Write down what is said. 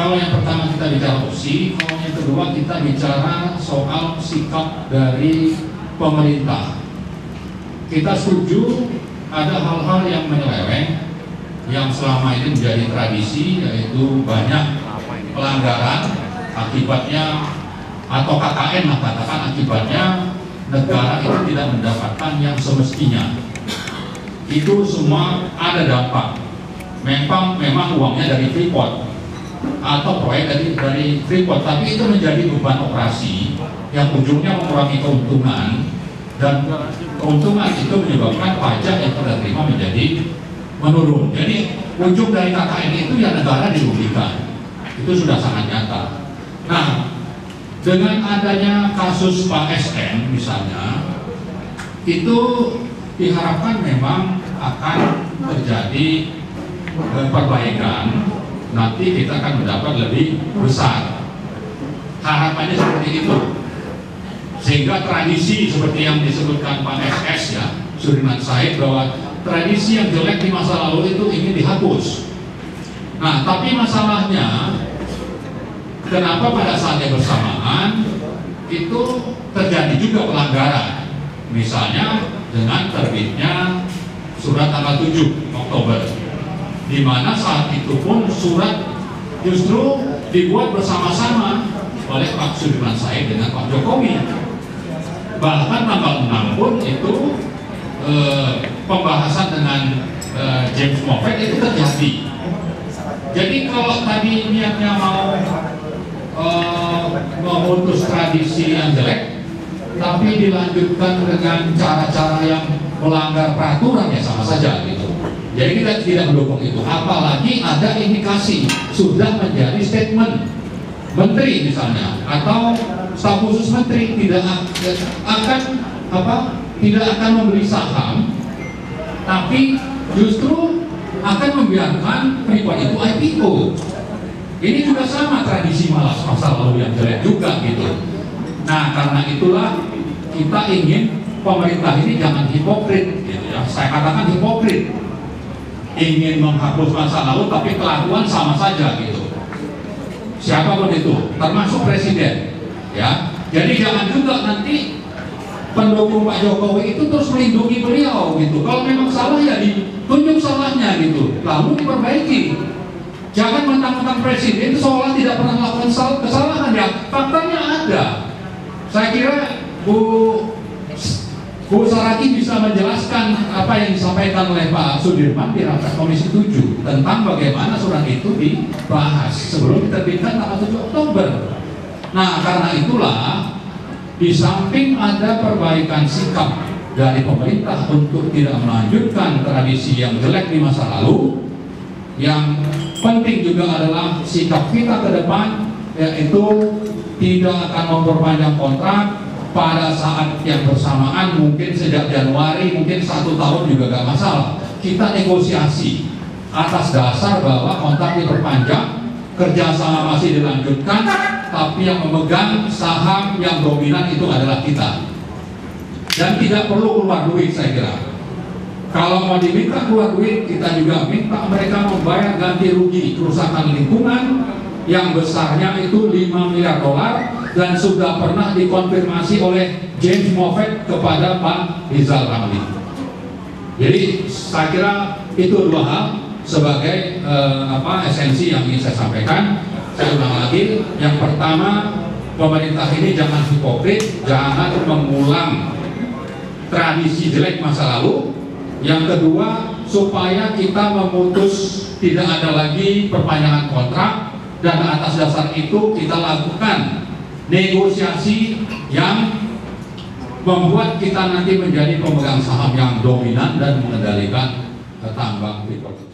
kalau yang pertama kita bicara opsi, kalau yang kedua kita bicara soal sikap dari pemerintah. Kita setuju ada hal-hal yang menyeleweng, yang selama ini menjadi tradisi, yaitu banyak pelanggaran, akibatnya atau KKN lah katakan, akibatnya negara itu tidak mendapatkan yang semestinya. Itu semua ada dampak. Memang uangnya dari Freeport atau proyek dari Freeport, tapi itu menjadi beban operasi yang ujungnya mengurangi keuntungan, dan keuntungan itu menyebabkan pajak yang kita terima menjadi menurun. Jadi ujung dari KKN itu ya negara dirugikan. Itu sudah sangat nyata. Nah, dengan adanya kasus Pak SN misalnya, itu diharapkan memang akan terjadi perbaikan, nanti kita akan mendapat lebih besar. Harapannya seperti itu, sehingga tradisi seperti yang disebutkan Pak SS ya, Sudirman Said, bahwa tradisi yang jelek di masa lalu itu ingin dihapus. Nah, tapi masalahnya kenapa pada saat yang bersamaan itu terjadi juga pelanggaran, misalnya dengan terbitnya surat tanggal 7 Oktober, di mana saat itu pun surat justru dibuat bersama-sama oleh Pak Sudirman Said dengan Pak Jokowi. Bahkan tanggal 6 pun itu pembahasan dengan James Moffett itu terjadi. Jadi kalau tadi niatnya mau memutus tradisi yang jelek, tapi dilanjutkan dengan cara-cara yang melanggar peraturan, ya sama saja gitu. Jadi kita tidak mendukung itu. Apalagi ada indikasi sudah menjadi statement menteri misalnya, atau staf khusus menteri tidak akan membeli saham, tapi justru akan membiarkan Freeport itu IPO. Ini juga sama tradisi malas masa lalu yang jelek juga gitu. Nah, karena itulah kita ingin pemerintah ini jangan hipokrit gitu ya. Saya katakan hipokrit. Ingin menghapus masa lalu tapi kelakuan sama saja gitu. Siapapun itu, termasuk presiden ya. Jadi jangan juga nanti pendukung Pak Jokowi itu terus melindungi beliau gitu. Kalau memang salah ya ditunjuk salahnya gitu, lalu diperbaiki. Jangan mentang-mentang presiden seolah tidak pernah melakukan kesalahan, ya faktanya ada. Saya kira Bu Saraki bisa menjelaskan apa yang disampaikan oleh Pak Sudirman di rapat Komisi 7 tentang bagaimana surat itu dibahas sebelum diterbitkan tanggal 7 Oktober. Nah, karena itulah di samping ada perbaikan sikap dari pemerintah untuk tidak melanjutkan tradisi yang jelek di masa lalu, yang penting juga adalah sikap kita ke depan, yaitu tidak akan memperpanjang kontrak pada saat yang bersamaan. Mungkin sejak Januari, mungkin 1 tahun juga gak masalah. Kita negosiasi atas dasar bahwa kontrak diperpanjang, kerjasama masih dilanjutkan, tapi yang memegang saham yang dominan itu adalah kita. Dan tidak perlu keluar duit, saya kira. Kalau mau diminta keluar duit, kita juga minta mereka membayar ganti rugi kerusakan lingkungan yang besarnya itu 5 miliar dolar, dan sudah pernah dikonfirmasi oleh James Moffett kepada Pak Rizal Ramli. Jadi saya kira itu 2 hal sebagai esensi yang ingin saya sampaikan. Saya ulang lagi, yang pertama, pemerintah ini jangan hipokrit, jangan mengulang tradisi jelek masa lalu. Yang kedua, supaya kita memutus tidak ada lagi perpanjangan kontrak, dan atas dasar itu kita lakukan negosiasi yang membuat kita nanti menjadi pemegang saham yang dominan dan mengendalikan tambang Freeport.